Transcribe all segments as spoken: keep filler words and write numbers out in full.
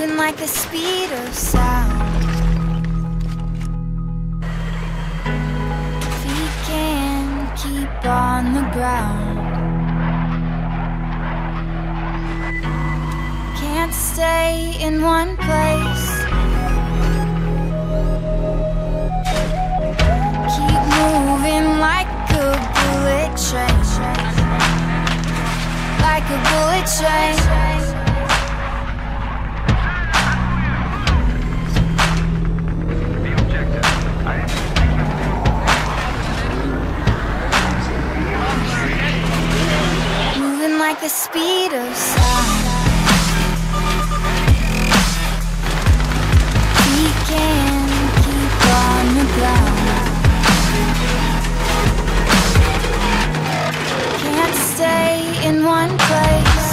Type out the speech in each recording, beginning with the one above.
moving like the speed of sound. Feet can't keep on the ground. Can't stay in one place. Keep moving like a bullet train. Like a bullet train. Moving like the speed of sound. We can't keep on the ground. Can't stay in one place.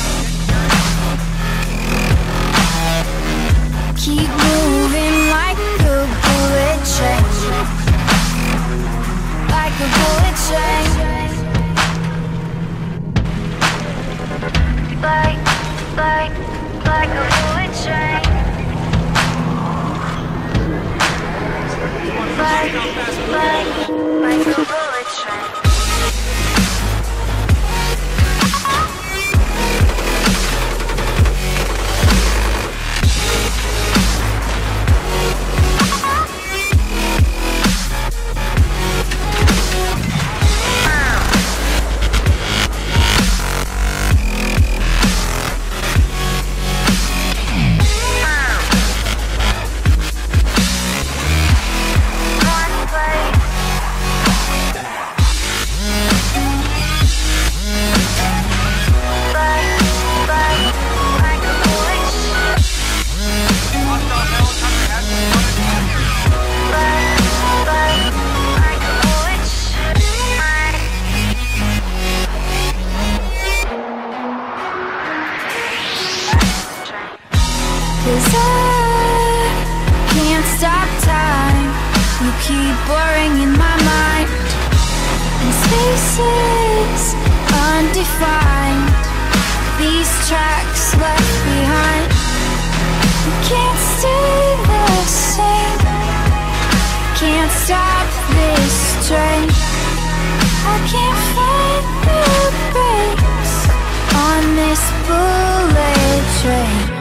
Keep moving like a bullet train. Like a bullet train. Like, like, like a bullet train. Like, like, like a bullet train. Cause I can't stop time. You keep boring in my mind. And spaces undefined. These tracks left behind. You can't stay the same. Can't stop this train. I can't find the brakes on this bullet train.